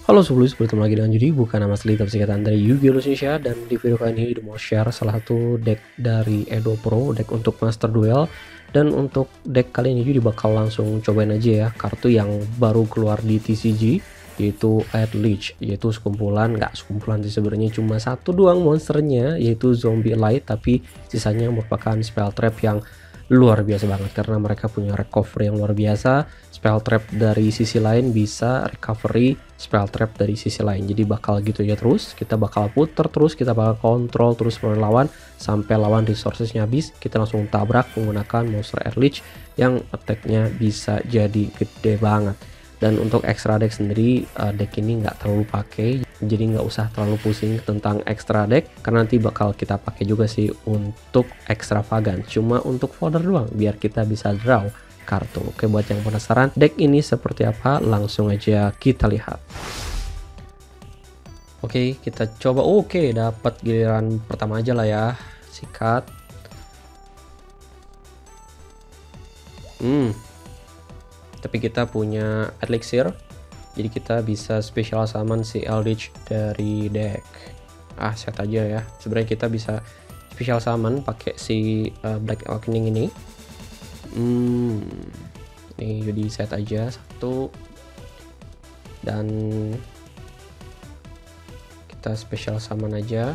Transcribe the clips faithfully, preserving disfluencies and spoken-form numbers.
Halo Subulus, bertemu lagi dengan Judi, bukan nama asli tapi singkatan dari Yu-Gi-Oh! Indonesia. Dan di video kali ini Judi mau share salah satu deck dari Edo Pro, deck untuk Master Duel. Dan untuk deck kali ini Judi bakal langsung cobain aja ya kartu yang baru keluar di T C G, yaitu Air Leech, yaitu sekumpulan, nggak sekumpulan sih sebenarnya, cuma satu doang monsternya, yaitu Zombie Light, tapi sisanya merupakan spell trap yang luar biasa banget karena mereka punya recovery yang luar biasa. Spell trap dari sisi lain bisa recovery spell trap dari sisi lain, jadi bakal gitu ya terus. Kita bakal puter terus, kita bakal kontrol terus lawan sampai lawan resourcesnya habis. Kita langsung tabrak menggunakan monster Air Leech yang attacknya bisa jadi gede banget. Dan untuk extra deck sendiri, uh, deck ini nggak terlalu pakai, jadi nggak usah terlalu pusing tentang extra deck karena nanti bakal kita pakai juga sih untuk extravagant, cuma untuk fodder doang biar kita bisa draw kartu. Oke, buat yang penasaran deck ini seperti apa, langsung aja kita lihat. Oke, kita coba. Oke, dapat giliran pertama aja lah ya, sikat. Hmm tapi kita punya elixir, jadi kita bisa special summon si Eldritch dari deck. Ah, set aja ya. Sebenarnya kita bisa special summon pakai si uh, Black Awakening ini. Hmm, ini jadi set aja satu, dan kita special summon aja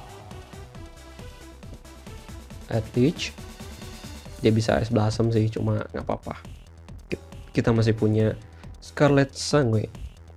Eldritch. Dia bisa Ice Blossom sih, cuma nggak apa-apa. Kita masih punya Scarlet Sun, wait.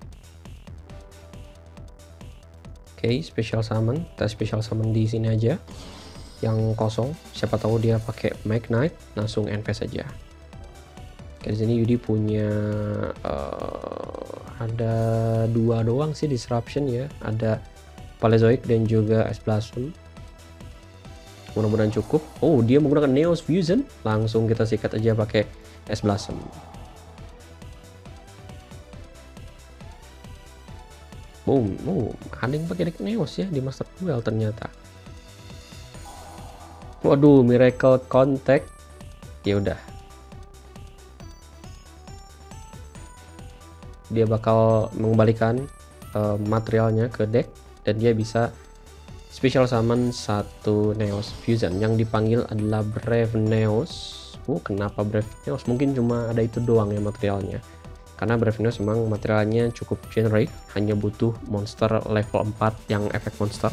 Oke, okay, special summon. Kita special summon di sini aja, yang kosong. Siapa tahu dia pakai Magnite, langsung invest aja. Oke, di sini Yudi punya uh, ada dua doang sih disruption ya. Ada Paleozoic dan juga Ice Blossom. Mudah-mudahan cukup. Oh, dia menggunakan Neos Fusion. Langsung kita sikat aja pakai Ice Blossom. Boom, oh, ada yang pakai deck Neos ya di Master Duel ternyata. Waduh, Miracle Contact. Ya udah. Dia bakal mengembalikan uh, materialnya ke deck dan dia bisa special summon satu Neos Fusion yang dipanggil adalah Brave Neos. Oh, kenapa Brave Neos? Mungkin cuma ada itu doang ya materialnya. Karena Brave Neos memang materialnya cukup generic, hanya butuh monster level empat yang efek monster.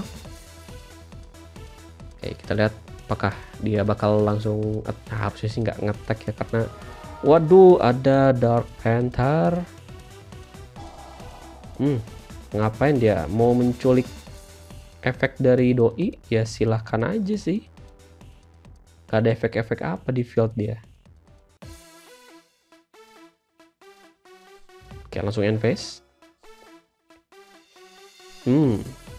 Oke, kita lihat apakah dia bakal langsung, nah, harusnya sih nggak ngetek ya karena waduh, ada Dark Panther. Hmm, ngapain dia? Mau menculik efek dari doi? Ya silahkan aja sih. Gak ada efek-efek apa di field dia. Oke, langsung invest. Hmm.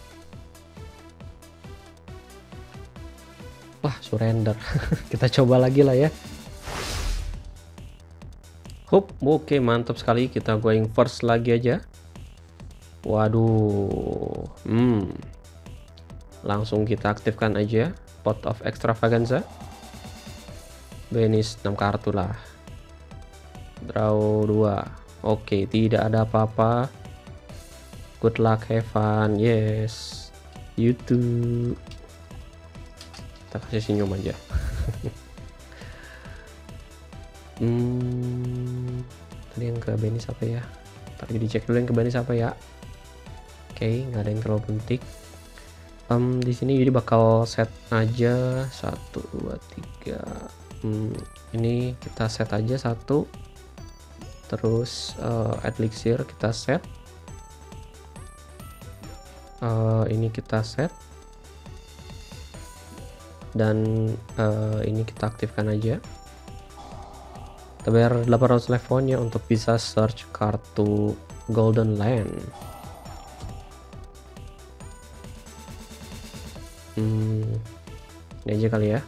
Wah, surrender. Kita coba lagi lah ya. Hup, oke, mantap sekali. Kita going first lagi aja. Waduh. Hmm. Langsung kita aktifkan aja Pot of Extravaganza. Banish enam kartu lah. Draw dua. Oke, okay, tidak ada apa-apa. Good luck, have fun. Yes, you too. Kita kasih senyum aja. hmm, tadi yang ke Benny siapa ya? Tadi dicek dulu yang ke Benny siapa ya? Oke, okay, nggak ada yang terlalu penting. Um, di sini jadi bakal set aja satu, dua, tiga. Hmm, ini kita set aja satu. Terus uh, elixir kita set, uh, ini kita set, dan uh, ini kita aktifkan aja. Kita bayar delapan ratus levelnya untuk bisa search kartu Golden Land. Hmm, ini aja kali ya.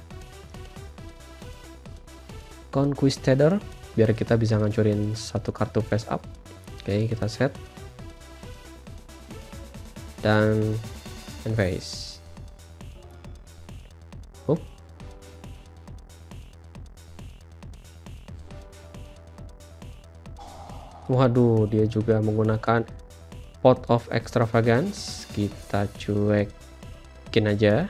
Conquistador, biar kita bisa ngancurin satu kartu face up. Oke, kita set dan invest. Up. Waduh, dia juga menggunakan Pot of Extravagance kita cuekin aja.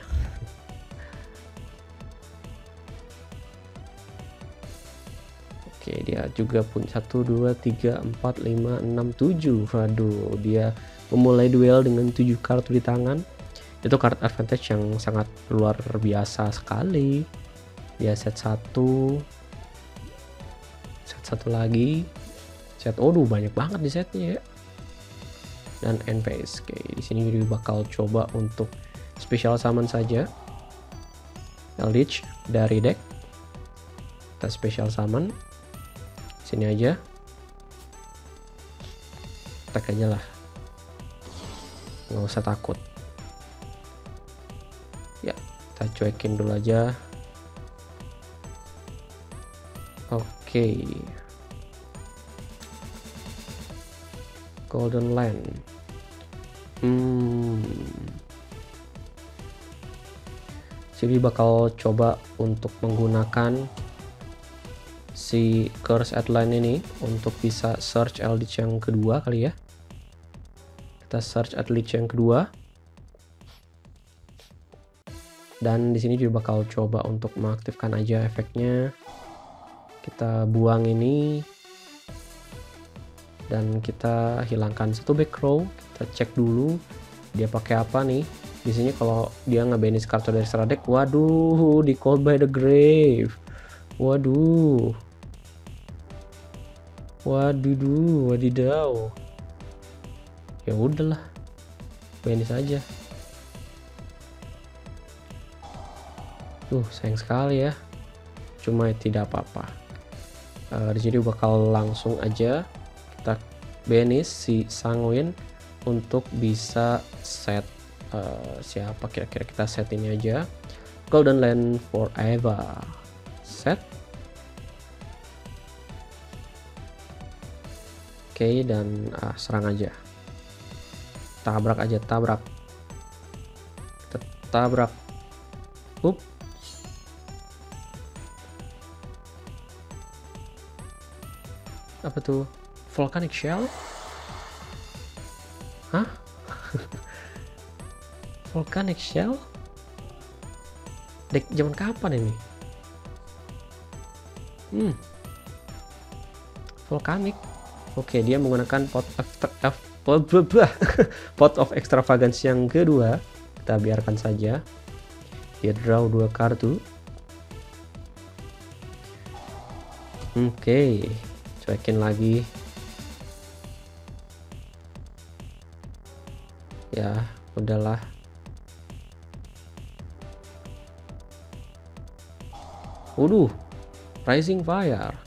Oke, dia juga punya satu, dua, tiga, empat, lima, enam, tujuh. Waduh, dia memulai duel dengan tujuh kartu di tangan. Itu card advantage yang sangat luar biasa sekali. Dia set satu, set satu lagi, set, oh banyak banget di setnya ya. Dan end phase. Oke, di sini jadi bakal coba untuk special summon saja Eldritch dari deck. Kita special summon sini aja, attack aja lah, nggak usah takut ya. Kita cuekin dulu aja. Oke, okay. Golden Land. Hmm. Sini bakal coba untuk menggunakan si Curse Outline ini untuk bisa search Eldritch yang kedua kali ya. Kita search Eldritch yang kedua. Dan di sini juga bakal coba untuk mengaktifkan aja efeknya. Kita buang ini. Dan kita hilangkan satu back row. Kita cek dulu dia pakai apa nih. Di sini kalau dia nge-banish kartu dari secara deck, waduh, di Called by the Grave. Waduh. Waduh, wadidaw. Ya udahlah, banish aja. Tuh, sayang sekali ya. Cuma tidak apa-apa. Uh, di sini bakal langsung aja kita banish si Sanguine untuk bisa set uh, siapa kira-kira, kita set ini aja. Golden Land Forever. Set. Oke, okay, dan ah, serang aja, tabrak aja, tabrak, kita tabrak, up, apa tuh, Volcanic Shell, hah, Volcanic Shell, deck zaman kapan ini, hmm, Volcanic. Oke, dia menggunakan pot of, pot of Extravagance yang kedua. Kita biarkan saja. Dia draw dua kartu. Oke, cuekin lagi. Ya, udahlah. Waduh, Rising Fire.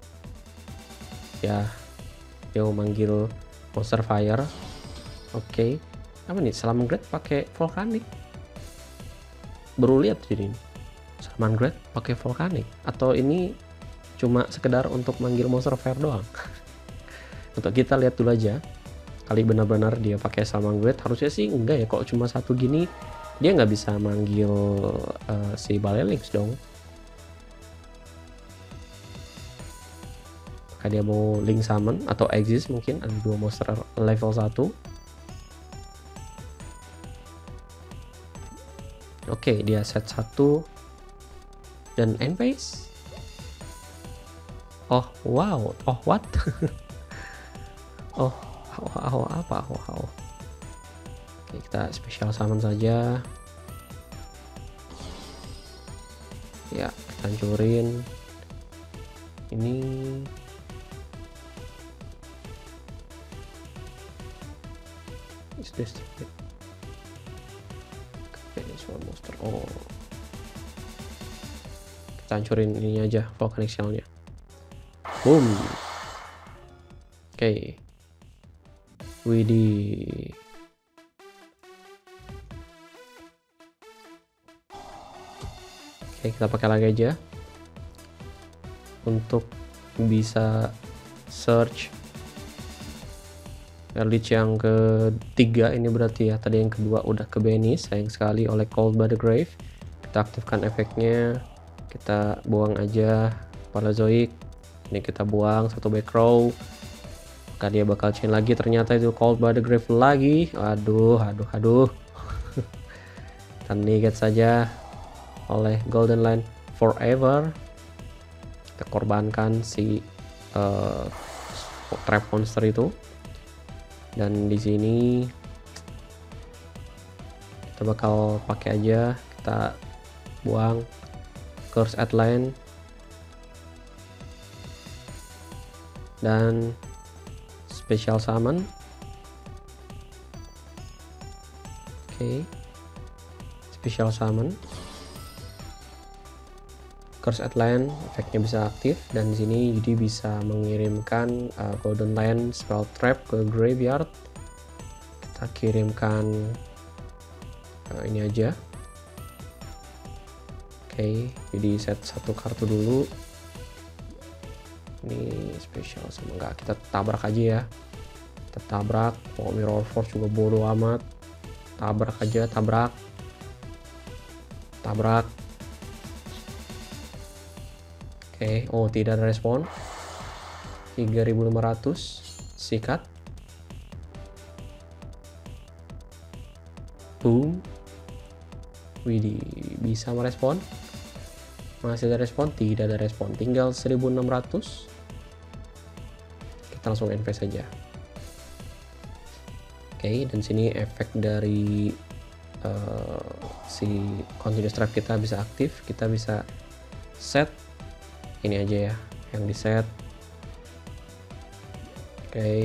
Ya. Dia mau manggil Monster Fire. Oke, okay. Apa nih, Salamangreat pakai Volcanic? Baru lihat jadi ini Salamangreat pakai Volcanic, atau ini cuma sekedar untuk manggil Monster Fire doang? Untuk kita lihat dulu aja, kali benar-benar dia pakai Salamangreat. Harusnya sih enggak ya, kok cuma satu gini dia nggak bisa manggil uh, si Balelix dong. Kayak dia mau Link Summon atau Exist, mungkin ada dua monster level satu. Oke, okay, dia set satu dan end phase. Oh wow, oh what? oh, oh, oh apa? Oh, oh. Oke, okay, kita special summon saja. Ya, kita hancurin ini. Is this it? Finish one monster. Oh, kita hancurin ini aja, Volcanic Shell-nya. Boom. Oke, okay. Widih. Oke, okay, kita pakai lagi aja untuk bisa search Eldritch yang ketiga ini berarti ya. Tadi yang kedua udah ke banish, sayang sekali oleh Called by the Grave. Kita aktifkan efeknya, kita buang aja Paleozoic. Ini kita buang satu back row. apakah dia bakal chain lagi? Ternyata itu Called by the Grave lagi. Aduh, aduh, aduh. Kita negate saja oleh Golden Line Forever. Kita korbankan si uh, trap monster itu. Dan di sini kita bakal pakai aja, kita buang Curse at Land dan Special Summon. Oke, okay. Special Summon, Curse at Land, efeknya bisa aktif, dan di sini jadi bisa mengirimkan uh, Golden Lion Spell Trap ke graveyard. Kita kirimkan uh, ini aja. Oke, okay. Jadi set satu kartu dulu. Ini special sama enggak, kita tabrak aja ya. Kita tabrak. Oh, Mirror Force juga bodoh amat. Tabrak aja, tabrak. Tabrak. Oke, okay. Oh tidak ada respon. tiga ribu lima ratus. Sikat. Boom. Widih, bisa merespon. Masih ada respon? Tidak ada respon. Tinggal seribu enam ratus. Kita langsung invest saja. Oke, okay, dan sini efek dari uh, si continuous trap kita bisa aktif. Kita bisa set ini aja ya, yang di set. Oke. Okay.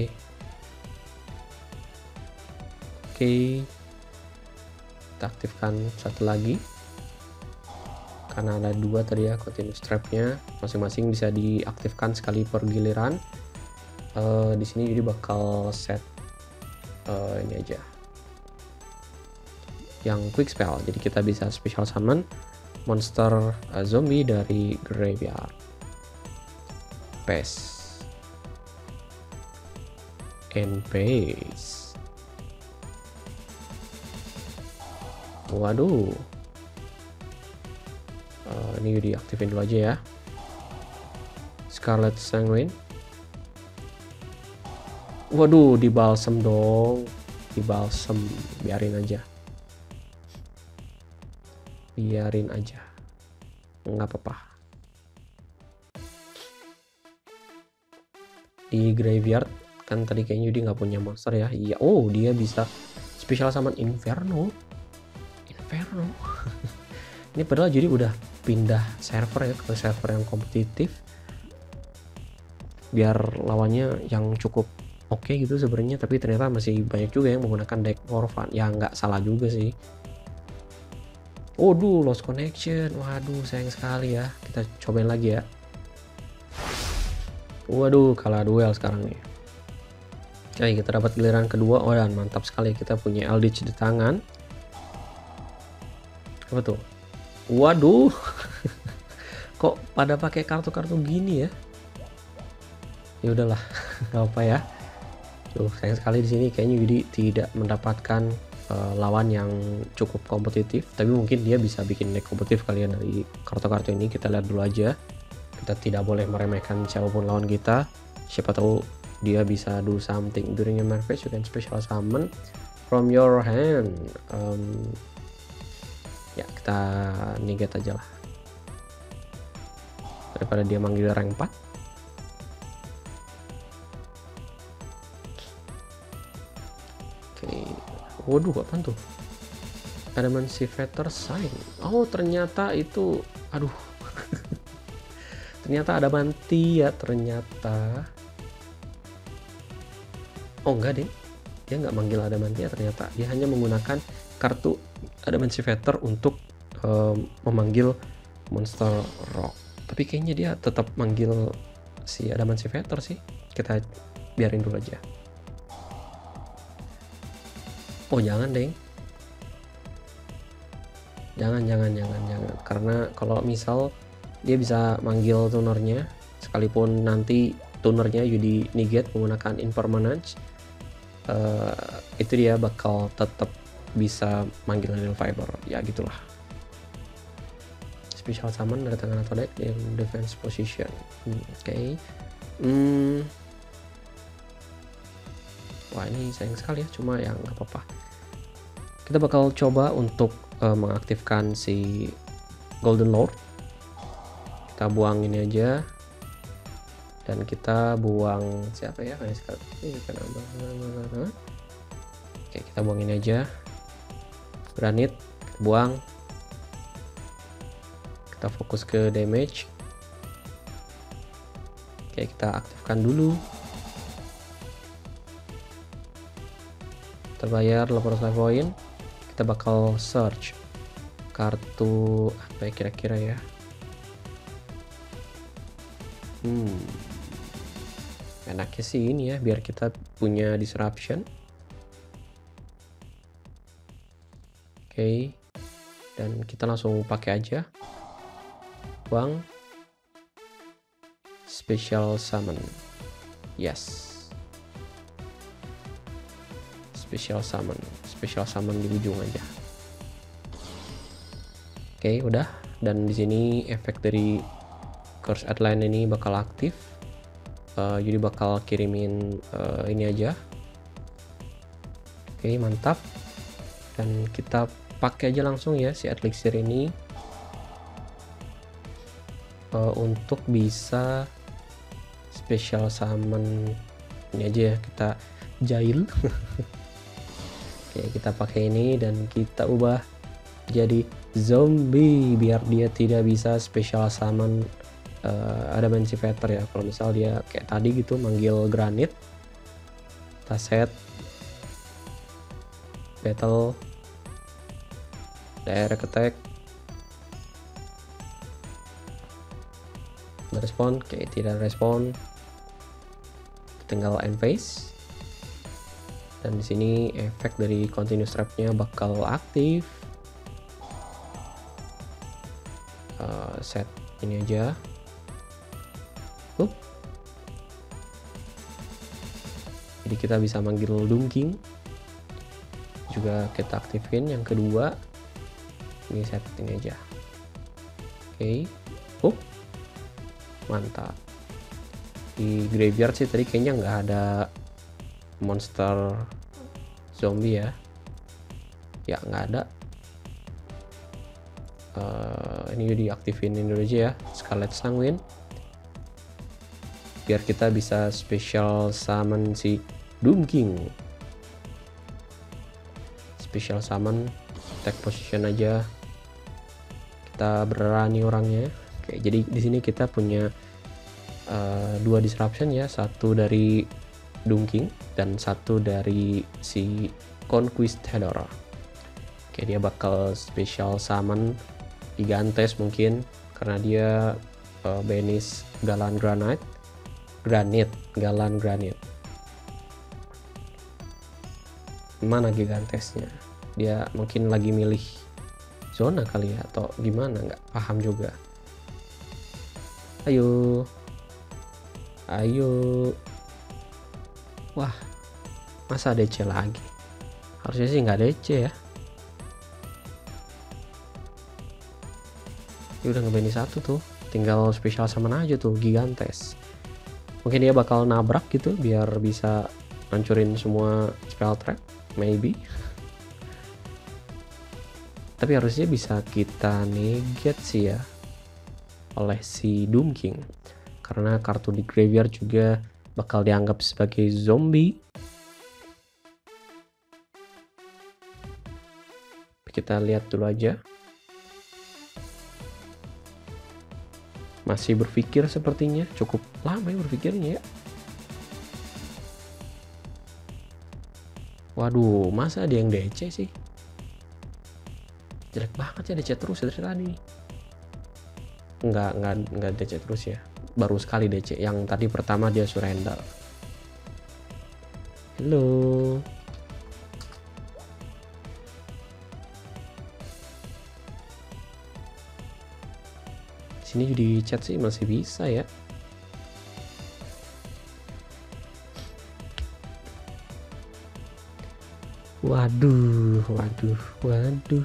Oke. Okay. Kita aktifkan satu lagi. Karena ada dua tadi ya continuous trapnya, masing-masing bisa diaktifkan sekali per giliran. Uh, di sini jadi bakal set uh, ini aja, yang quick spell. Jadi kita bisa special summon monster uh, zombie dari graveyard. Paste and paste. Waduh. Uh, ini diaktifin dulu aja ya. Scarlet Sanguine. Waduh, dibalsem dong. Dibalsem, biarin aja. Biarin aja. Nggak apa-apa. Di graveyard kan tadi kayaknya dia nggak punya monster ya. Iya, oh dia bisa special summon Inferno. Inferno. Ini padahal jadi udah pindah server ya ke server yang kompetitif biar lawannya yang cukup oke okay gitu sebenarnya, tapi ternyata masih banyak juga yang menggunakan deck for fun. Ya nggak salah juga sih. Waduh, lost connection. Waduh, sayang sekali ya. Kita cobain lagi ya. Waduh, kalah duel sekarang nih. Oke, kita dapat giliran kedua. Oh, dan mantap sekali kita punya Eldritch di tangan. Apa tuh? Waduh. Kok pada pakai kartu-kartu gini ya? Ya udahlah, nggak apa ya. Tuh, sayang sekali di sini kayaknya Yudi tidak mendapatkan uh, lawan yang cukup kompetitif, tapi mungkin dia bisa bikin deck kompetitif kalian dari kartu-kartu ini. Kita lihat dulu aja. Kita tidak boleh meremehkan siapapun lawan kita. Siapa tahu dia bisa do something. During your main phase, you can special summon from your hand. Um, ya, kita negate aja lah. Daripada dia manggil rank empat. Oke. Waduh, apaan tuh? Emancipator Sign. Oh, ternyata itu, aduh. Ternyata ada manti ya, ternyata. Oh, enggak deh. Dia nggak manggil ada manti ya, ternyata. Dia hanya menggunakan kartu Emancipator untuk um, memanggil monster rock. Tapi kayaknya dia tetap manggil si Emancipator sih. Kita biarin dulu aja. Oh, jangan deh. Jangan, jangan, jangan, jangan. Karena kalau misal dia bisa manggil tunernya, sekalipun nanti tunernya Yudi negate menggunakan impermanence, uh, itu dia bakal tetap bisa manggil Needle Fiber. Ya gitulah. Special summon dari tangan atau deck in defense position. Hmm, oke. Okay. Hmm. Wah, ini sayang sekali ya, cuma ya nggak apa-apa. Kita bakal coba untuk uh, mengaktifkan si Golden Lord. Kita buang ini aja. Dan kita buang siapa ya? Oke, kita buang ini aja. Granit, kita buang. Kita fokus ke damage. Oke, kita aktifkan dulu. Terbayar delapan ratus life point. Kita bakal search kartu apa ya kira-kira ya. Hmm, enaknya sih ini ya, biar kita punya disruption. Oke, okay. Dan kita langsung pakai aja. Buang. Special summon. Yes. Special summon. Special summon di ujung aja. Oke, okay, udah. Dan di sini efek dari Curse Outline ini bakal aktif. Uh, jadi bakal kirimin uh, ini aja. Oke, okay, mantap. Dan kita pakai aja langsung ya si elixir ini uh, untuk bisa special summon ini aja ya, kita jail. Oke, kita pakai ini dan kita ubah jadi zombie biar dia tidak bisa special summon uh, Adamancy Feather ya. Kalau misal dia kayak tadi gitu manggil granit, kita set battle direct attack, respon, oke tidak respon, tinggal end phase. Dan di sini efek dari continuous trap-nya bakal aktif. Uh, set ini aja. Up. Jadi kita bisa manggil Doom King. Juga kita aktifin yang kedua. Ini set ini aja. Oke. Okay. Up. Mantap. Di graveyard sih tadi kayaknya nggak ada monster zombie ya, ya nggak ada. Uh, ini diaktifin dulu aja ya, Scarlet Sanguine, biar kita bisa special summon si Doom King. Special summon, take position aja, kita berani orangnya. Oke, jadi di sini kita punya uh, dua disruption ya, satu dari Doom King dan satu dari si Conquistador. Oke, dia bakal special summon Gigantes mungkin karena dia uh, banish Galan Granite, Granite, Galan Granite. Mana Gigantesnya? Dia mungkin lagi milih zona kali ya atau gimana, nggak paham juga. Ayo, ayo. Wah, masa D C lagi? Harusnya sih nggak D C ya. Dia udah ngebani satu tuh, tinggal special summon aja tuh Gigantes. Mungkin dia bakal nabrak gitu biar bisa hancurin semua spell trap, maybe. Tapi harusnya bisa kita negate sih ya oleh si Doom King, karena kartu di graveyard juga bakal dianggap sebagai zombie. Kita lihat dulu aja. Masih berpikir sepertinya, cukup lama ya berpikirnya ya. Waduh, masa ada yang D C sih? Jelek banget ya D C terus ya dari tadi. Enggak, enggak, enggak D C terus ya. Baru sekali D C, yang tadi pertama dia surrender. Halo. Sini di chat sih masih bisa ya. Waduh, waduh, waduh.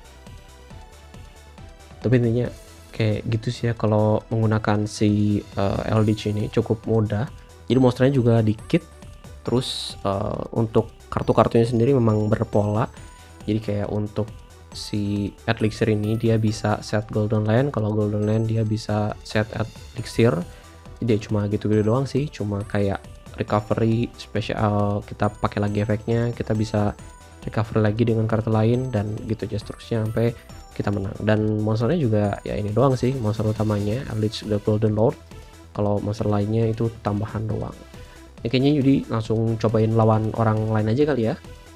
Tapi intinya kayak gitu sih ya, kalau menggunakan si uh, L D C ini cukup mudah. Jadi monsternya juga dikit, Terus uh, untuk kartu-kartunya sendiri memang berpola, jadi kayak untuk si elixir ini dia bisa set golden land, kalau golden land dia bisa set elixir. Jadi dia cuma gitu-gitu doang sih, cuma kayak recovery spesial, kita pakai lagi efeknya, kita bisa recover lagi dengan kartu lain, dan gitu aja seterusnya sampai kita menang. Dan monsternya juga ya ini doang sih, monster utamanya Eldritch the Golden Lord. Kalau monster lainnya itu tambahan doang. Ya, kayaknya Yudi langsung cobain lawan orang lain aja kali ya.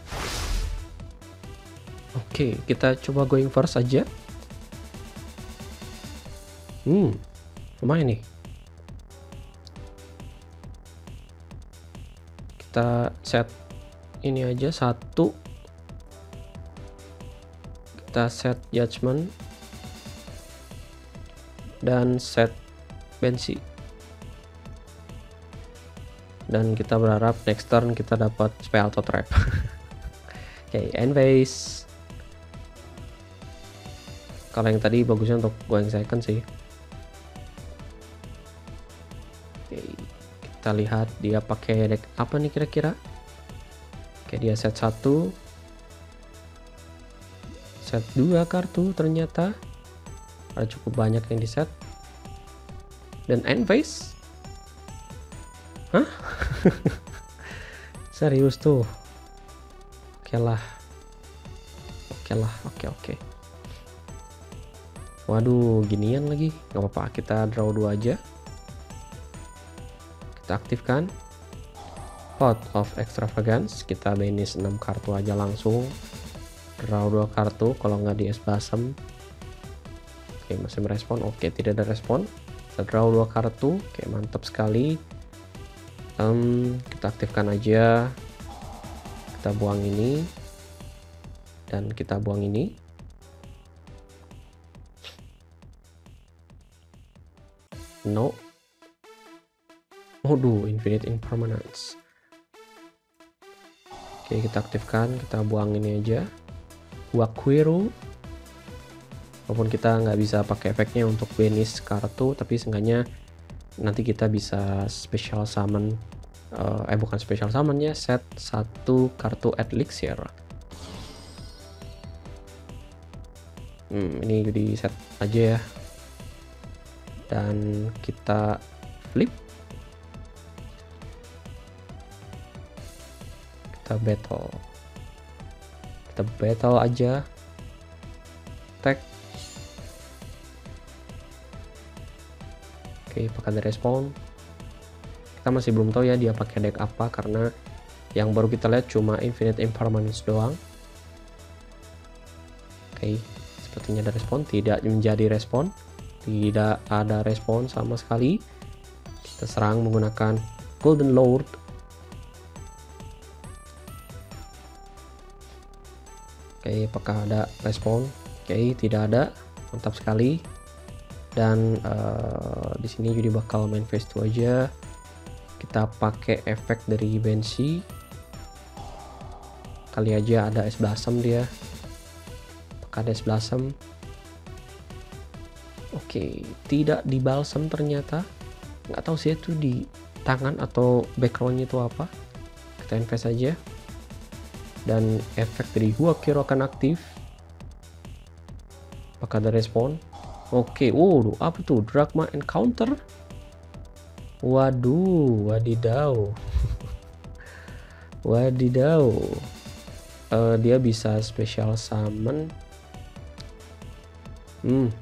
Oke, kita coba going first aja. Hmm, lumayan nih. Kita set ini aja satu. Kita set judgment dan set bensi. Dan kita berharap next turn kita dapat spell atau trap. Oke, okay, end phase. Kalau yang tadi bagusnya untuk going second sih. Oke, okay, kita lihat dia pakai deck apa nih kira-kira. Oke, okay, dia set satu, set dua kartu ternyata. Ada cukup banyak yang di set. Dan end phase. Hah? Serius tuh? Oke lah. Oke lah, oke oke. Waduh, ginian lagi. Gak apa-apa, kita draw dua aja. Kita aktifkan Pot of Extravagance. Kita banish enam kartu aja langsung. Draw dua kartu, kalau nggak di Esbasem. Oke, masih merespon. Oke, tidak ada respon. Kita draw dua kartu. Oke, mantap sekali. Um, kita aktifkan aja, kita buang ini dan kita buang ini. No. Waduh, infinite impermanence. Oke, kita aktifkan, kita buang ini aja. Wakwero. Walaupun kita nggak bisa pakai efeknya untuk banish kartu, tapi seenggaknya nanti kita bisa special summon, uh, eh bukan special summon ya, set satu kartu elixir. Hmm, ini jadi set aja ya. Dan kita flip. Kita battle. Kita battle aja. Tag. Oke, pakai respon. Kita masih belum tahu ya dia pakai deck apa, karena yang baru kita lihat cuma infinite impermanence doang. Oke, sepertinya ada respon. Tidak menjadi respon. Tidak ada respon sama sekali. Kita serang menggunakan Golden Lord. Oke, apakah ada respon? Oke, tidak ada. Mantap sekali. Dan uh, di sini jadi bakal main phase dua aja. Kita pakai efek dari Bensi. Kali aja ada es Blossom dia. Apakah ada es Blossom? Oke, tidak di balsam ternyata. Nggak tahu sih itu di tangan atau backgroundnya itu apa. Kita invest aja. Dan efek dari Huakiro akan aktif. Apakah ada respon? Oke, waduh, apa tuh? Dragma Encounter? Waduh, wadidaw. Wadidaw. Uh, dia bisa special summon. Hmm.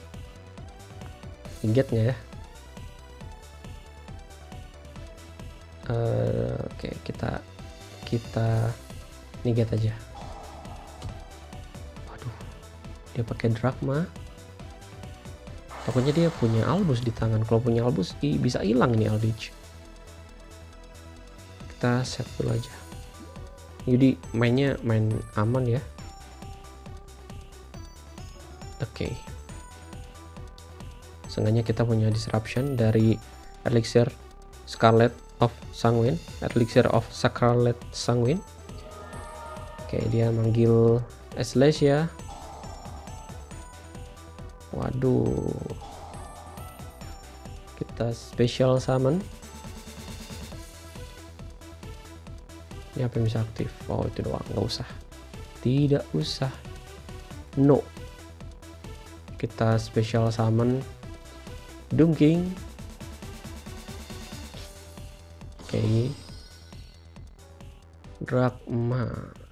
Ingat nggak ya? Uh, Oke, okay, kita kita nigat aja. Waduh, dia pakai Dragma. Takutnya dia punya Albus di tangan. Kalau punya Albus bisa hilang nih Eldritch. Kita set dulu aja. Jadi mainnya main aman ya. Oke. Okay. Seenggaknya kita punya disruption dari Elixir Scarlet of Sanguine, Elixir of Scarlet Sanguine. Oke, okay, dia manggil Slash ya. Waduh, kita special summon. Ini apa yang bisa aktif? Oh itu doang, nggak usah. Tidak usah. No. Kita special summon Dunking. Oke. Okay. Drachma.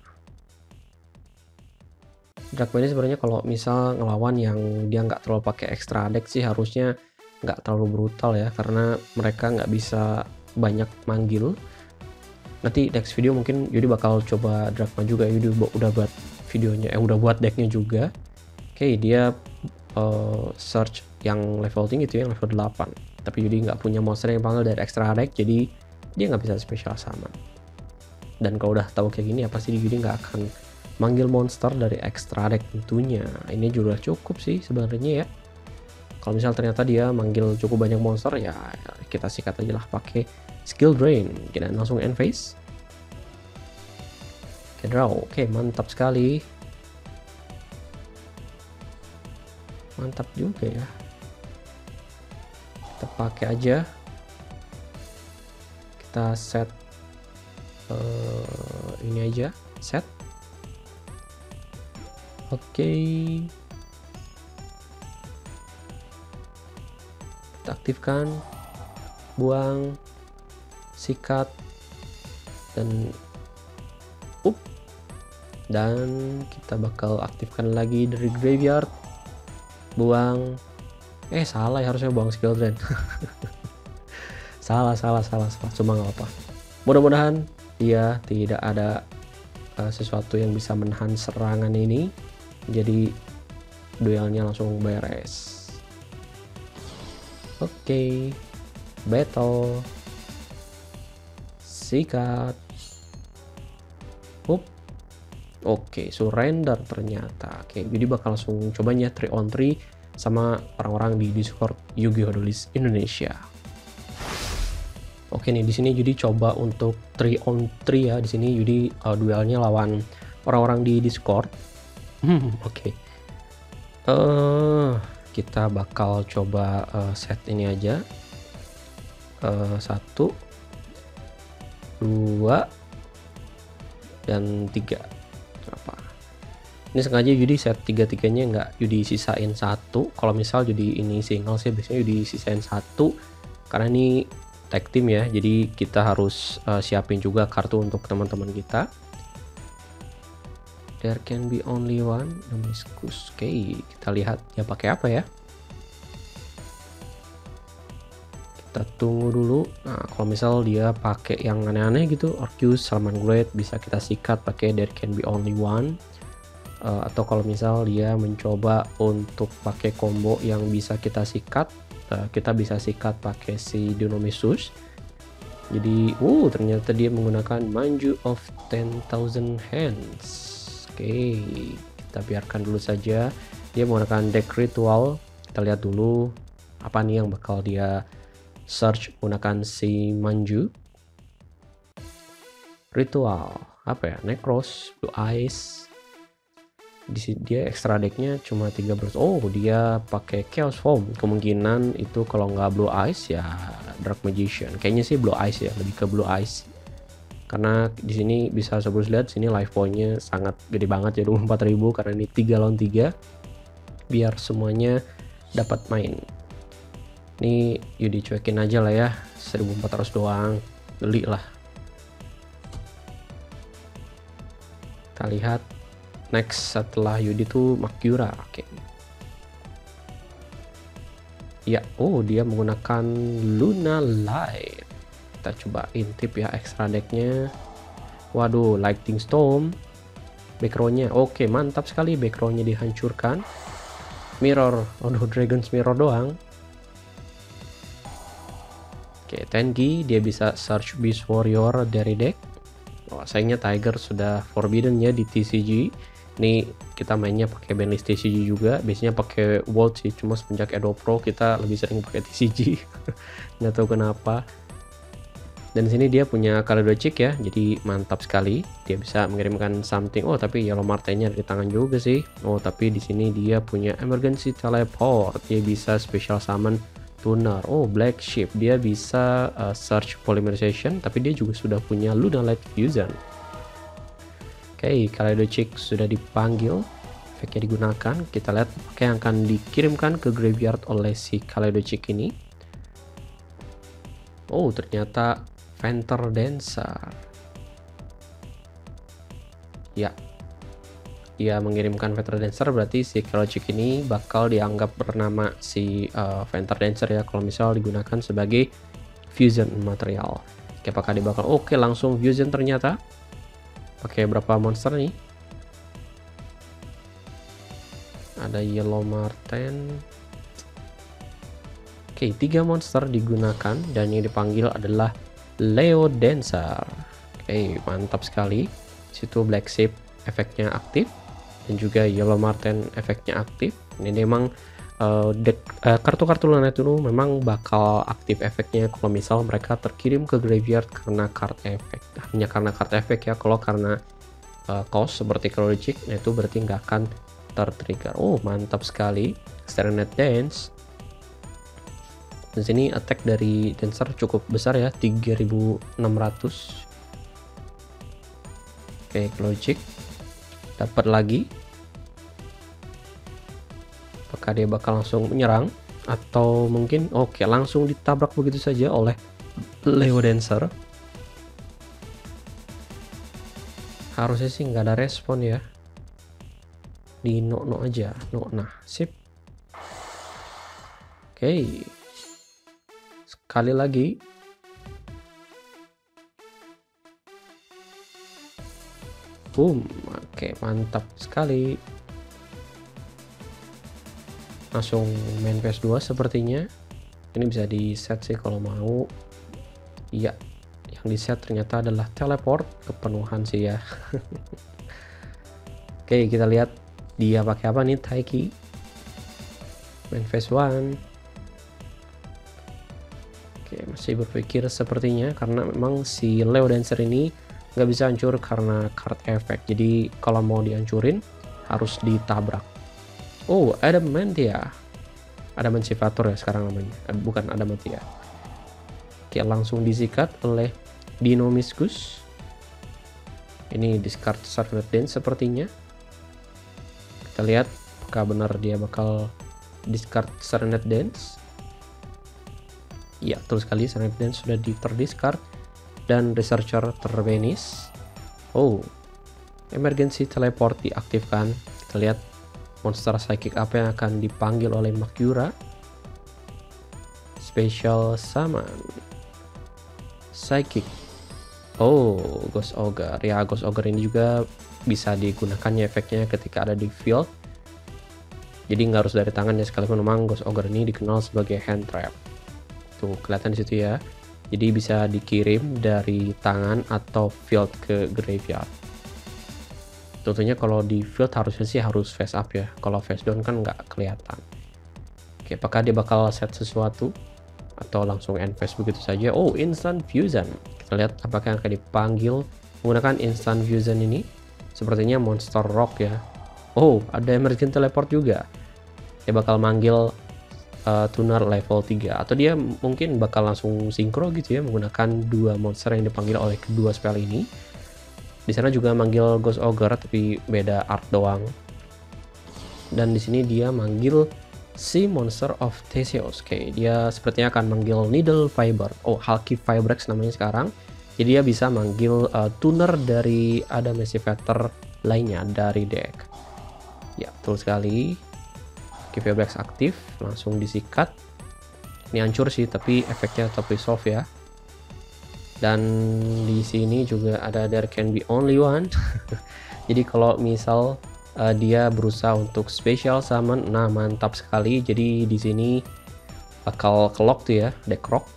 Drachma ini sebenarnya kalau misal ngelawan yang dia nggak terlalu pakai extra deck sih harusnya nggak terlalu brutal ya, karena mereka nggak bisa banyak manggil. Nanti next video mungkin Yudi bakal coba Drachma juga. Yudi udah buat videonya, eh udah buat decknya juga. Oke, okay, dia uh, search yang level tinggi itu yang level delapan. Tapi Yudi nggak punya monster yang panggil dari extra deck, jadi dia nggak bisa special summon. Dan kalau udah tahu kayak gini, apa sih Yudi nggak akan manggil monster dari extra deck tentunya. Ini juga cukup sih sebenarnya ya. Kalau misal ternyata dia manggil cukup banyak monster, ya kita sikat aja lah pakai skill drain. Kita langsung end phase. Oke, draw. Oke, mantap sekali. Mantap juga ya. Kita pakai aja. Kita set uh, ini aja, set. Oke. Okay. Kita aktifkan, buang, sikat, dan up. Dan kita bakal aktifkan lagi dari graveyard. Buang, eh salah ya, harusnya buang skill drain. salah salah salah salah cuma nggak apa. Mudah-mudahan dia tidak ada uh, sesuatu yang bisa menahan serangan ini, jadi duelnya langsung beres. Oke, okay. Battle, sikat, up. Oke, okay, surrender ternyata. Oke, okay, jadi bakal langsung cobanya three on three sama orang-orang di Discord Yu-Gi-Oh! Duelist Indonesia. Oke okay, nih, di sini Yudi coba untuk three on three ya. Di sini Yudi uh, duelnya lawan orang-orang di Discord. Hmm, oke. Okay. Uh, kita bakal coba uh, set ini aja. Uh, satu, dua, dan tiga. Apa ini sengaja Yudi set tiga-tiganya nggak Yudi sisain satu. Kalau misal Yudi ini single sih biasanya Yudi sisain satu, karena ini tag team ya, jadi kita harus uh, siapin juga kartu untuk teman-teman kita. There can be only one Namekusei. Oke, okay, kita lihat dia pakai apa ya. Kita tunggu dulu. Nah, kalau misal dia pakai yang aneh-aneh gitu, Arceus, Salamangreat, bisa kita sikat pakai There Can Be Only One. Uh, atau kalau misal dia mencoba untuk pakai combo yang bisa kita sikat, uh, kita bisa sikat pakai si Dionysus. Jadi, uh ternyata dia menggunakan Manju of ten thousand Hands. Oke, okay, kita biarkan dulu saja. Dia menggunakan deck ritual. Kita lihat dulu apa nih yang bakal dia search menggunakan si Manju. Ritual apa ya? Necros, Blue Eyes. Di sini dia extra decknya cuma tiga belas. Oh, dia pakai Chaos Form. Kemungkinan itu kalau nggak Blue Eyes ya Dark Magician. Kayaknya sih Blue Eyes ya, lebih ke Blue Eyes. Karena di sini bisa sebelum lihat sini life point-nya sangat gede banget ya, dua puluh empat ribu, karena ini tiga lawan tiga. Biar semuanya dapat main. Ini Yudi cuekin aja lah ya, seribu empat ratus doang, beli lah. Kita lihat next setelah Yudi tuh Makura. Oke. Okay. Ya, oh dia menggunakan Luna Light. Kita coba intip ya extra decknya. Waduh, Lightning Storm. Back row-nya, oke, okay, mantap sekali, back row-nya dihancurkan. Mirror, aduh, Dragon's Mirror doang. Oke, okay, Tengi, dia bisa search Beast Warrior dari deck. Oh, sayangnya Tiger sudah forbidden ya di T C G. Ini kita mainnya pakai bandlist T C G juga. Biasanya pakai World sih, cuma semenjak Edo Pro kita lebih sering pakai T C G. Nggak tahu kenapa. Dan sini dia punya Kaleidocic ya, jadi mantap sekali. Dia bisa mengirimkan something. Oh, tapi Yellow Marten-nya di tangan juga sih. Oh, tapi di sini dia punya Emergency Teleport. Dia bisa special summon Tuner. Oh, Black Sheep. Dia bisa uh, search Polymerization, tapi dia juga sudah punya Luna Light Fusion. Oke, Kaleido Chick sudah dipanggil, efeknya digunakan. Kita lihat apa yang akan dikirimkan ke graveyard oleh si Kaleido Chick ini. Oh, ternyata Venter Dancer. Ya, dia mengirimkan Venter Dancer, berarti si Kaleido Chick ini bakal dianggap bernama si uh, Venter Dancer ya, kalau misal digunakan sebagai fusion material. Oke, apakah dia bakal oke langsung fusion ternyata. Pakai berapa monster nih? Ada Yellow Marten. Oke, tiga monster digunakan dan yang dipanggil adalah Leo Dancer. Oke, mantap sekali. Situ Black Sheep efeknya aktif dan juga Yellow Marten efeknya aktif. Ini memang uh, deck uh, kartu-kartu Lana Tunu memang bakal aktif efeknya kalau misal mereka terkirim ke graveyard karena card efek. Hanya karena card efek ya, kalau karena uh, cost seperti Kaleido Chick, nah itu berarti nggak akan tertrigger. Oh, mantap sekali. Serenade Dance. Di sini attack dari Dancer cukup besar ya, tiga ribu enam ratus. Oke, Kaleido Chick dapat lagi. Apakah dia bakal langsung menyerang atau mungkin oke langsung ditabrak begitu saja oleh Leo Dancer? Harusnya sih nggak ada respon ya. Di no no aja, no nah sip. Oke, sekali lagi. Boom, oke mantap sekali. Langsung main phase dua sepertinya. Ini bisa di set sih kalau mau. Iya, yang di set ternyata adalah teleport, kepenuhan sih ya. Oke, kita lihat dia pakai apa nih, Taiki. Main phase one. Oke, masih berpikir sepertinya karena memang si Leo Dancer ini nggak bisa hancur karena card efek. Jadi kalau mau dihancurin harus ditabrak. Oh, Adamantia. Adamantivator ya sekarang namanya. Eh, bukan Adamantia. Oke, langsung disikat oleh Dinomischus. Ini discard Serenade Dance sepertinya. Kita lihat apakah benar dia bakal discard Serenade Dance. Ya, betul sekali, Serenade Dance sudah di terdiscard dan Researcher terbenis. Oh, Emergency Teleport diaktifkan. Kita lihat monster psychic apa yang akan dipanggil oleh Magyura. Special Summon Psychic. Oh, Ghost Ogre. Ya, Ghost Ogre ini juga bisa digunakannya efeknya ketika ada di field. Jadi nggak harus dari tangan ya, sekalipun memang Ghost Ogre ini dikenal sebagai hand trap. Tuh, kelihatan di situ ya. Jadi bisa dikirim dari tangan atau field ke graveyard. Tentunya kalau di field harusnya sih harus face up ya. Kalau face down kan nggak kelihatan. Oke, apakah dia bakal set sesuatu atau langsung end phase begitu saja? Oh, Instant Fusion. Kita lihat apakah yang akan dipanggil menggunakan Instant Fusion ini. Sepertinya Monster Rock ya. Oh, ada Emergent Teleport juga. Dia bakal manggil uh, Tuner level tiga. Atau dia mungkin bakal langsung sinkro gitu ya, menggunakan dua monster yang dipanggil oleh kedua spell ini. Di sana juga manggil Ghost Ogre tapi beda art doang. Dan di sini dia manggil si Monster of Theseus. Oke, dia sepertinya akan manggil Needle Fiber. Oh, Hulky Fibrex namanya sekarang. Jadi dia bisa manggil uh, tuner dari Adamantivator lainnya dari deck. Ya, betul sekali. Hulky Fibrex aktif, langsung disikat. Ini hancur sih, tapi efeknya tetap resolve ya. Dan di sini juga ada There Can Be Only One. Jadi kalau misal uh, dia berusaha untuk special summon, nah mantap sekali. Jadi di sini bakal kelock tuh ya, deck rock.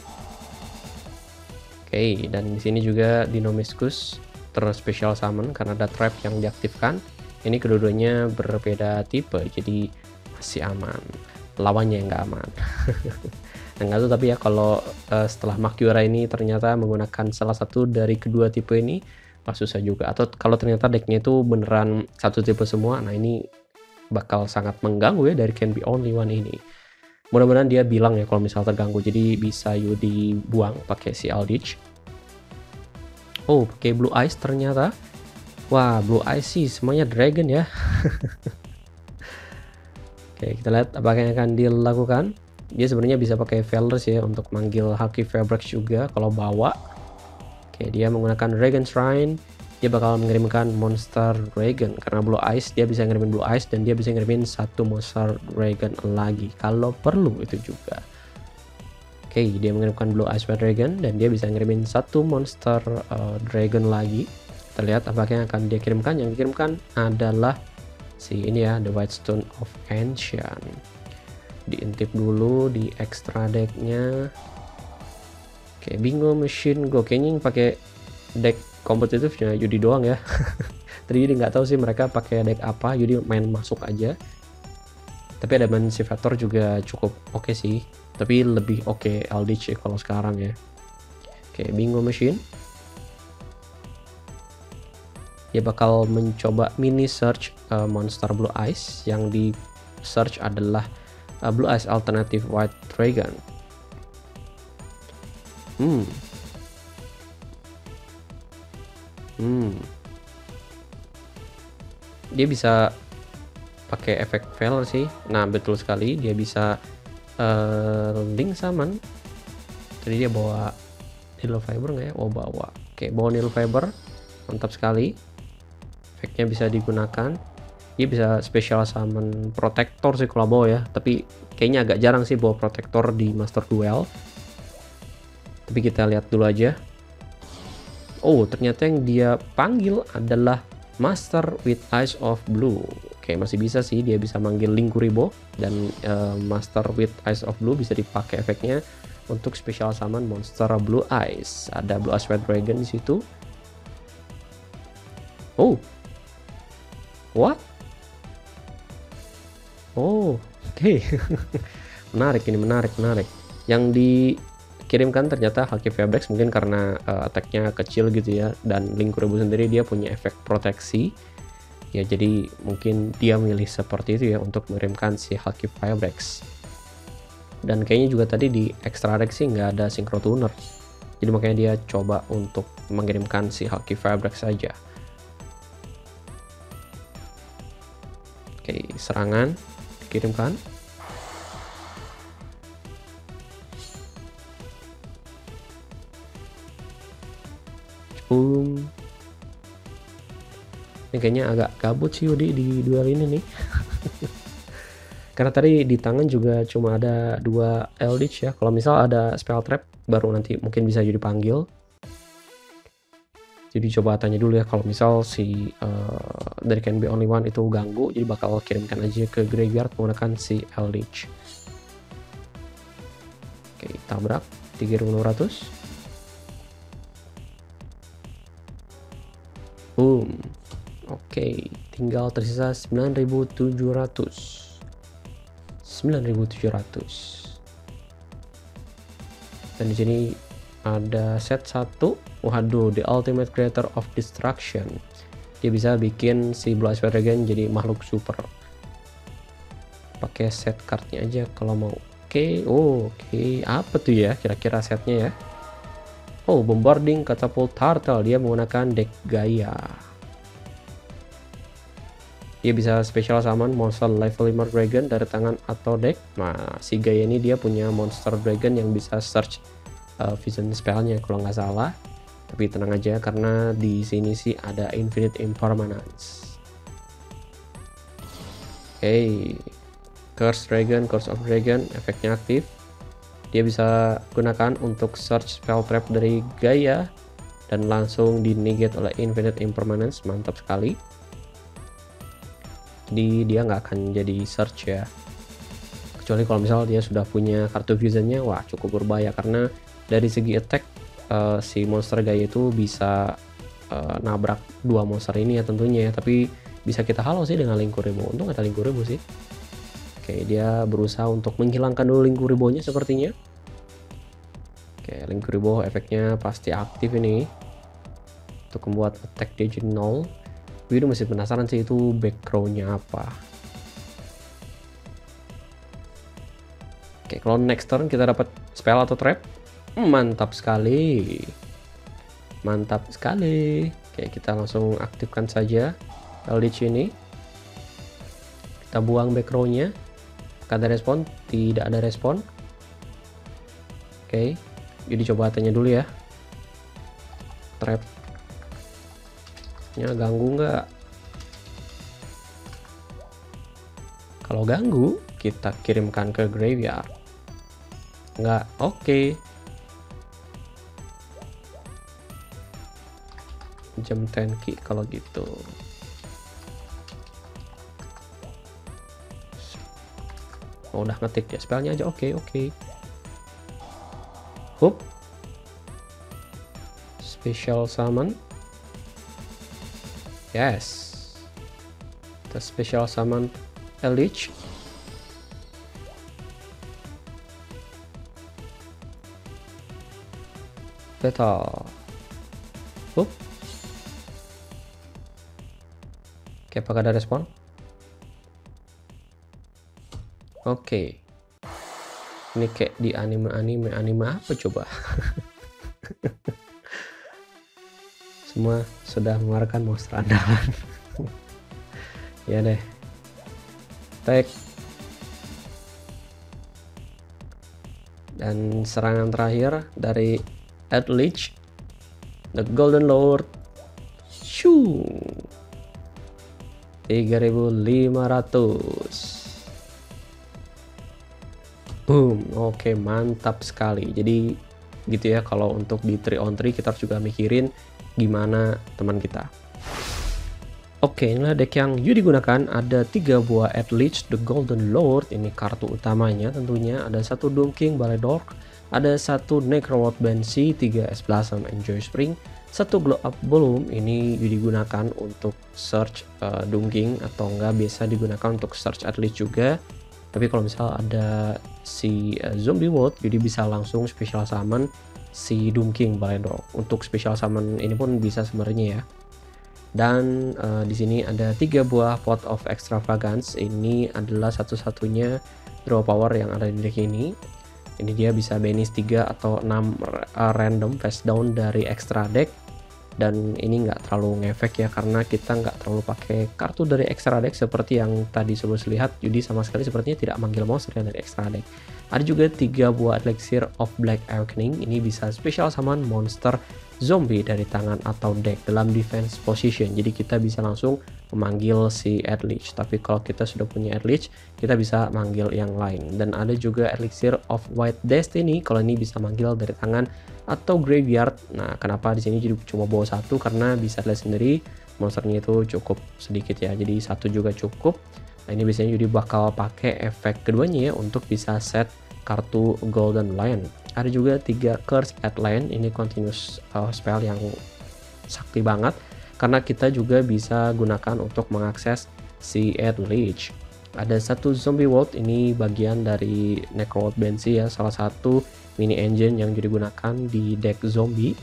Oke, okay, dan di sini juga Dinomischus terus special summon karena ada trap yang diaktifkan. Ini kedua-duanya berbeda tipe, jadi masih aman. Lawannya yang nggak aman. Nah, nggak tahu tapi ya kalau uh, setelah Magyura ini ternyata menggunakan salah satu dari kedua tipe ini, wah susah juga. Atau kalau ternyata decknya itu beneran satu tipe semua, nah ini bakal sangat mengganggu ya dari Can Be Only One ini. Mudah-mudahan dia bilang ya kalau misal terganggu, jadi bisa yuk dibuang pakai si Aldich. Oh, pakai Blue Eyes ternyata. Wah, Blue Eyes sih semuanya dragon ya. Oke, kita lihat apa yang akan dilakukan. Dia sebenarnya bisa pakai Veilers ya untuk manggil Hulky Fabrics juga kalau bawa. Oke, dia menggunakan Dragon Shrine. Dia bakal mengirimkan monster dragon karena Blue Eyes dia bisa ngirimin Blue Eyes dan dia bisa ngirimin satu monster dragon lagi kalau perlu itu juga. Oke, dia mengirimkan Blue Eyes White Dragon dan dia bisa ngirimin satu monster uh, dragon lagi. Kita lihat apakah yang akan dia kirimkan. Yang dikirimkan adalah si ini ya, The White Stone of Ancient. Diintip dulu di extra decknya. Oke, Bingo Machine Go kayaknya pakai deck kompetitifnya Yudi doang ya. Tadi Yudi nggak tahu sih mereka pakai deck apa, Yudi main masuk aja. Tapi ada Emancipator juga cukup oke okay sih, tapi lebih oke okay Eldritch ya kalau sekarang ya. Oke, Bingo Machine. Dia bakal mencoba mini search uh, monster Blue Eyes. Yang di search adalah uh, Blue Eyes Alternative White Dragon. Hmm. Hmm. Dia bisa pakai efek Veil sih. Nah, betul sekali dia bisa uh, link summon. Tadi dia bawa Needle Fiber nggak ya? Oh, bawa. Oke, bawa Needle Fiber. Mantap sekali. Efeknya bisa digunakan. Dia bisa special summon Protector sih kalau bawa ya. Tapi kayaknya agak jarang sih bawa Protector di Master Duel. Tapi kita lihat dulu aja. Oh, ternyata yang dia panggil adalah Master with Eyes of Blue. Oke, masih bisa sih dia bisa manggil Linkuriboh dan uh, Master with Eyes of Blue bisa dipakai efeknya untuk special summon monster Blue Eyes. Ada Blue Eyes White Dragon di situ. Oh. What? Oh, oke. Okay. Menarik ini, menarik, menarik. Yang dikirimkan ternyata Hulky Fabrics mungkin karena uh, attack-nya kecil gitu ya, dan Linkuriboh sendiri dia punya efek proteksi. Ya jadi mungkin dia milih seperti itu ya untuk mengirimkan si Hulky Fabrics. Dan kayaknya juga tadi di extra deck sih nggak ada Synchro Tuner. Jadi makanya dia coba untuk mengirimkan si Hulky Fabrics saja. Oke, serangan dikirimkan. Boom. Ini kayaknya agak gabut sih Yudi di duel ini nih. Karena tadi di tangan juga cuma ada dua Eldritch ya. Kalau misal ada spell trap baru nanti mungkin bisa jadi panggil. Jadi coba tanya dulu ya kalau misal si uh, dari Can Be Only One itu ganggu, jadi bakal kirimkan aja ke graveyard menggunakan si Eldritch. Oke, tabrak tiga ribu enam ratus. Boom. Oke, tinggal tersisa sembilan ribu tujuh ratus. sembilan ribu tujuh ratus. Dan di sini ada set satu. Waduh, The Ultimate Creator of Destruction. Dia bisa bikin si Blue Eyes White Dragon jadi makhluk super. Pakai set cardnya aja kalau mau. Oke, oh, oke. Okay. Apa tuh ya kira-kira setnya ya? Oh, Bombarding Catapult Turtle. Dia menggunakan deck Gaia. Dia bisa special summon monster level lima dragon dari tangan atau deck. Nah, si Gaia ini dia punya monster dragon yang bisa search uh, vision spellnya kalau nggak salah. Tapi tenang aja karena di sini sih ada Infinite Impermanence. Oke, okay. Curse Dragon, Curse of Dragon, efeknya aktif. Dia bisa gunakan untuk search spell trap dari Gaia dan langsung di negate oleh Infinite Impermanence. Mantap sekali. Jadi dia nggak akan jadi search ya. Kecuali kalau misal dia sudah punya kartu visionnya, wah cukup berbahaya karena dari segi attack uh, si monster Gaia itu bisa uh, nabrak dua monster ini ya tentunya ya. Tapi bisa kita halau sih dengan Linkuriboh. Untung ada Linkuriboh sih. Oke, dia berusaha untuk menghilangkan dulu Linkuribohnya sepertinya. Oke, Linkuriboh efeknya pasti aktif ini untuk membuat attack dia jadi nol. Gue masih penasaran sih itu backgroundnya apa. Oke, kalau next turn kita dapat spell atau trap, mantap sekali, mantap sekali. Oke, kita langsung aktifkan saja Eldritch ini. Kita buang back row-nya. Ada respon? Tidak ada respon. Oke, jadi coba tanya dulu ya. Trap-nya ganggu nggak? Kalau ganggu, kita kirimkan ke graveyard. Nggak, oke. Okay. Jam Tenki kalau gitu. Oh, udah ngetik ya spellnya aja. Oke, okay, oke. Okay. Hup. Special summon. Yes. The special summon Eldritch. Betul. Hup. Oke, apakah ada respon? Oke. Ini kayak di anime-anime. Anime apa coba? Semua sudah mengeluarkan monster andalan. Ya deh. Take. Dan serangan terakhir dari Eldritch, The Golden Lord. Shoo. tiga ribu lima ratus. Boom. Oke, mantap sekali. Jadi gitu ya, kalau untuk di three on three kita harus juga mikirin gimana teman kita. Oke, inilah deck yang Yudi gunakan. Ada tiga buah Eldritch, The Golden Lord, ini kartu utamanya tentunya. Ada satu Doom King, Baledork, ada satu Necroword Banshee, tiga S Blossom, Enjoy Spring, satu Glow Up Bloom. Ini Yudi gunakan untuk search uh, Doom King, atau enggak biasa digunakan untuk search Eldritch juga. Tapi kalau misal ada si uh, Zombie World, Yudi bisa langsung special summon si Doom King Baledork. Untuk special summon ini pun bisa sebenarnya ya. Dan uh, di sini ada tiga buah Pot of Extravagance. Ini adalah satu-satunya draw power yang ada di deck ini. Ini dia bisa banish tiga atau enam uh, random face down dari extra deck. Dan ini nggak terlalu ngefek ya, karena kita nggak terlalu pakai kartu dari extra deck seperti yang tadi sebelum lihat. Yudi sama sekali sepertinya tidak manggil monster dari extra deck. Ada juga tiga buah Elixir of Black Awakening. Ini bisa special summon monster zombie dari tangan atau deck dalam defense position. Jadi kita bisa langsung memanggil si Eldritch. Tapi kalau kita sudah punya Eldritch, kita bisa manggil yang lain. Dan ada juga Elixir of White Destiny. Kalau ini bisa manggil dari tangan atau graveyard. Nah, kenapa di sini jadi cuma bawa satu? Karena bisa lihat sendiri monsternya itu cukup sedikit ya. Jadi satu juga cukup. Nah, ini biasanya jadi bakal pakai efek keduanya ya untuk bisa set kartu Golden Lion. Ada juga tiga Curse at Land. Ini continuous uh, spell yang sakti banget, karena kita juga bisa gunakan untuk mengakses si Eldritch. Ada satu Zombie World. Ini bagian dari Necroword Banshee ya, salah satu mini engine yang digunakan di deck zombie.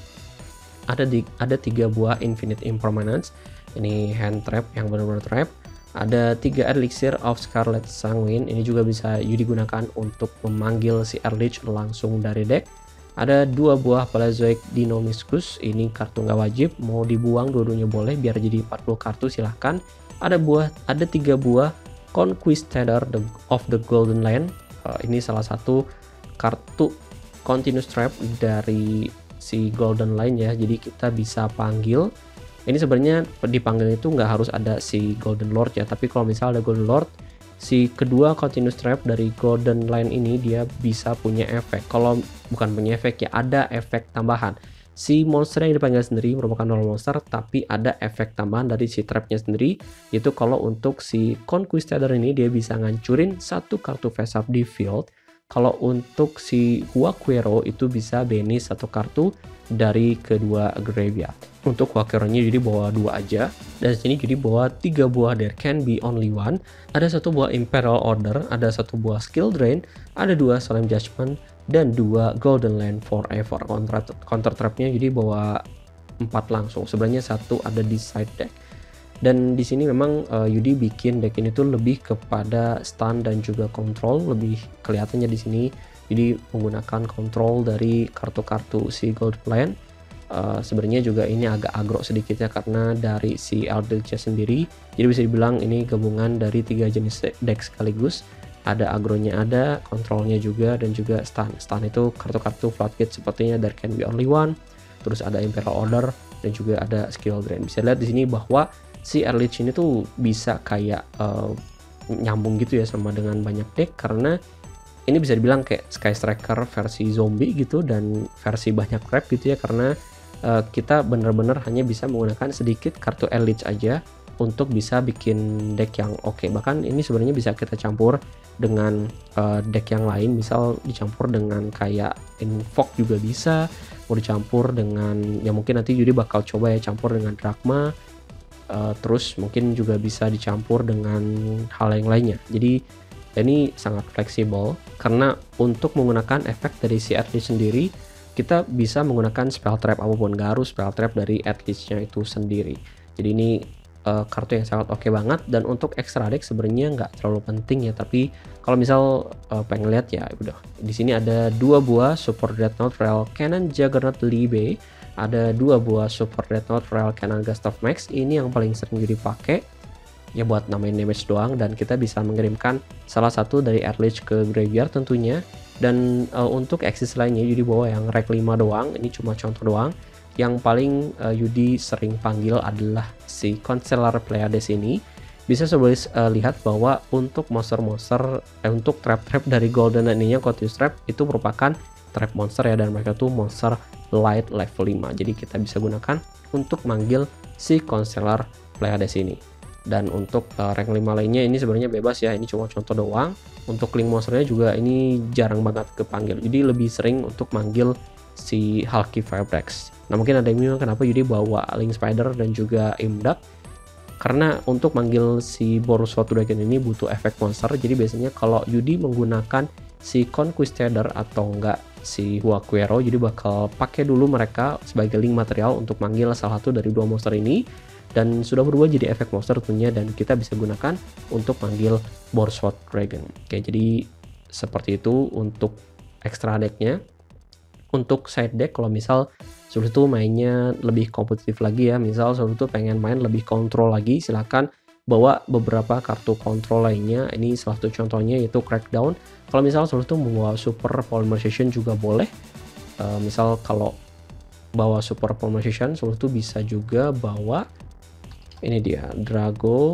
Ada di, ada tiga buah Infinite Impermanence. Ini hand trap yang benar-benar trap. Ada tiga Elixir of Scarlet Sanguine. Ini juga bisa Yudi gunakan untuk memanggil si Eldritch langsung dari deck. Ada dua buah Paleozoic Deinonychus. Ini kartu nggak wajib, mau dibuang dua-duanya boleh, biar jadi empat puluh kartu silahkan. Ada buah, ada tiga buah Conquistador of the Golden Land. Uh, ini salah satu kartu continuous trap dari si Golden Line ya, jadi kita bisa panggil. Ini sebenarnya dipanggil itu nggak harus ada si Golden Lord ya, tapi kalau misal ada Golden Lord, si kedua continuous trap dari Golden Line ini dia bisa punya efek. Kalau bukan punya efek ya, ada efek tambahan. Si monster yang dipanggil sendiri merupakan normal monster, tapi ada efek tambahan dari si trapnya sendiri, yaitu kalau untuk si Conquistador ini dia bisa ngancurin satu kartu face up di field. Kalau untuk si Huaquero itu bisa banish satu kartu dari kedua graveyard. Untuk Huaquero-nya jadi bawa dua aja, dan sini jadi bawa tiga buah There Can Be Only One. Ada satu buah Imperial Order, ada satu buah Skill Drain, ada dua Solemn Judgment, dan dua Golden Land Forever. Counter, counter trapnya jadi bawa empat langsung. Sebenarnya satu ada di side deck. Dan di sini memang uh, Yudi bikin deck ini tuh lebih kepada stun dan juga control, lebih kelihatannya di sini. Jadi menggunakan control dari kartu-kartu si Golden Land. uh, sebenarnya juga ini agak agro sedikit ya, karena dari si Eldritch sendiri. Jadi bisa dibilang ini gabungan dari tiga jenis deck sekaligus. Ada agronya, ada kontrolnya juga, dan juga stun. Stun itu kartu-kartu floodgate sepertinya There Can Be Only One, terus ada Imperial Order, dan juga ada skill drain. Bisa lihat di sini bahwa si Eldritch ini tuh bisa kayak uh, nyambung gitu ya sama dengan banyak deck, karena ini bisa dibilang kayak Sky Striker versi zombie gitu, dan versi banyak rep gitu ya, karena uh, kita bener-bener hanya bisa menggunakan sedikit kartu Eldritch aja untuk bisa bikin deck yang oke. Okay. Bahkan ini sebenarnya bisa kita campur dengan uh, deck yang lain, misal dicampur dengan kayak Invoke juga bisa, mau dicampur dengan ya mungkin nanti Yudi bakal coba ya campur dengan Drachma, uh, terus mungkin juga bisa dicampur dengan hal yang lainnya. Jadi ini sangat fleksibel, karena untuk menggunakan efek dari si Eldritch sendiri kita bisa menggunakan spell trap apapun, gak harus spell trap dari Eldritch-nya itu sendiri. Jadi ini Uh, kartu yang sangat oke okay banget. Dan untuk extra deck sebenarnya nggak terlalu penting ya, tapi kalau misal uh, pengen lihat ya udah, di sini ada dua buah Super Dreadnought Rail Cannon Juggernaut Libe, ada dua buah Super Dreadnought Rail Cannon Gust of Max. Ini yang paling sering dipakai ya buat namain damage doang, dan kita bisa mengirimkan salah satu dari Eldritch ke graveyard tentunya. Dan uh, untuk eksis lainnya Yudi bawa yang rank lima doang, ini cuma contoh doang. Yang paling uh, Yudi sering panggil adalah si Constellar Pleiades ini. Bisa sobat uh, lihat bahwa untuk monster-monster eh, untuk trap-trap dari Golden Knight-nya Cotius Trap itu merupakan trap monster ya, dan mereka tuh monster light level lima. Jadi kita bisa gunakan untuk manggil si Constellar Pleiades ini. Dan untuk uh, rank lima lainnya ini sebenarnya bebas ya, ini cuma contoh doang. Untuk link monsternya juga ini jarang banget kepanggil, jadi lebih sering untuk manggil si Hulky Firebreaks. Nah mungkin ada yang bingung kenapa Yudi bawa Link Spider dan juga Imdak, karena untuk manggil si Boros-Sword Dragon ini butuh efek monster. Jadi biasanya kalau Yudi menggunakan si Conquistador atau enggak si Huaquero, Yudi bakal pakai dulu mereka sebagai link material untuk manggil salah satu dari dua monster ini, dan sudah berubah jadi efek monster tentunya, dan kita bisa gunakan untuk manggil Boros-Sword Dragon. Oke, jadi seperti itu untuk extra decknya. Untuk side deck, kalau misal Sobat itu mainnya lebih kompetitif lagi ya, misal Sobat itu pengen main lebih kontrol lagi, silakan bawa beberapa kartu kontrol lainnya. Ini salah satu contohnya yaitu Crackdown. Kalau misal Sobat itu membawa Super Polymerization juga boleh. Uh, misal kalau bawa Super Polymerization, Sobat itu bisa juga bawa ini dia Drago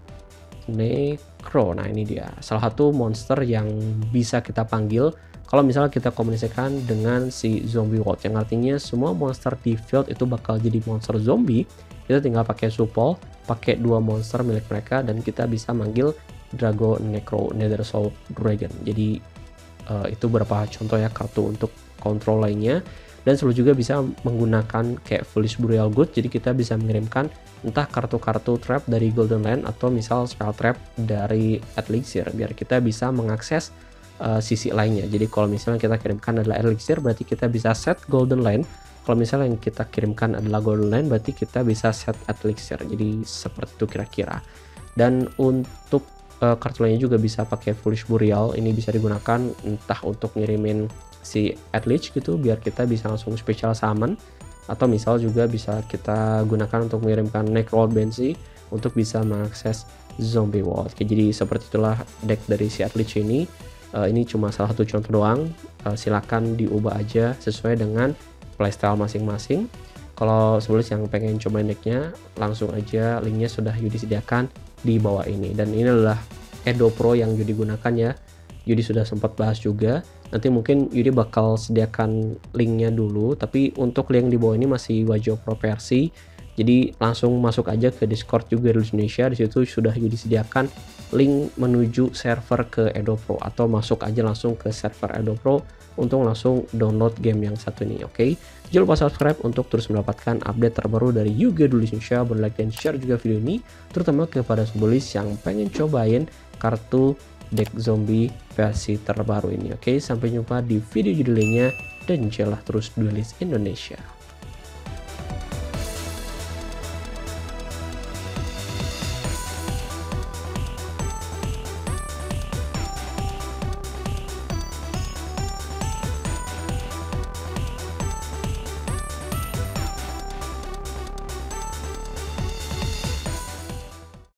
Necro. Nah ini dia salah satu monster yang bisa kita panggil kalau misalnya kita komunikasikan dengan si Zombie World, yang artinya semua monster di field itu bakal jadi monster zombie. Kita tinggal pakai supol, pakai dua monster milik mereka, dan kita bisa manggil Drago Necro Nether Soul Dragon. Jadi uh, itu beberapa contoh ya kartu untuk kontrol lainnya. Dan selalu juga bisa menggunakan kayak Foolish Burial Good, jadi kita bisa mengirimkan entah kartu-kartu trap dari Golden Land atau misal spell trap dari Elixir, biar kita bisa mengakses Uh, sisi lainnya. Jadi kalau misalnya kita kirimkan adalah Elixir, berarti kita bisa set Golden Land. Kalau misalnya yang kita kirimkan adalah Golden Land, berarti kita bisa set Elixir. Jadi seperti itu kira-kira. Dan untuk uh, kartu lainnya juga bisa pakai Foolish Burial. Ini bisa digunakan entah untuk ngirimin si Eldritch gitu, biar kita bisa langsung special summon, atau misal juga bisa kita gunakan untuk mengirimkan Necrolord Banshee untuk bisa mengakses Zombie World. Oke, jadi seperti itulah deck dari si Eldritch ini. Uh, ini cuma salah satu contoh doang, uh, silakan diubah aja sesuai dengan playstyle masing-masing. Kalau sebelumnya yang pengen cobain decknya, langsung aja linknya sudah Yudi sediakan di bawah ini. Dan ini adalah Edo Pro yang Yudi gunakan ya, Yudi sudah sempat bahas juga. Nanti mungkin Yudi bakal sediakan linknya dulu, tapi untuk link di bawah ini masih wajib pro versi. Jadi langsung masuk aja ke Discord juga di Indonesia. Di situ sudah Yudi sediakan link menuju server ke Edo Pro, atau masuk aja langsung ke server Edo Pro untuk langsung download game yang satu ini. Oke, okay? Jangan lupa subscribe untuk terus mendapatkan update terbaru dari Yuga Duelist Indonesia. Like dan share juga video ini, terutama kepada Duelist yang pengen cobain kartu deck zombie versi terbaru ini. Oke, okay? Sampai jumpa di video judulnya, dan jalan terus Duelist Indonesia.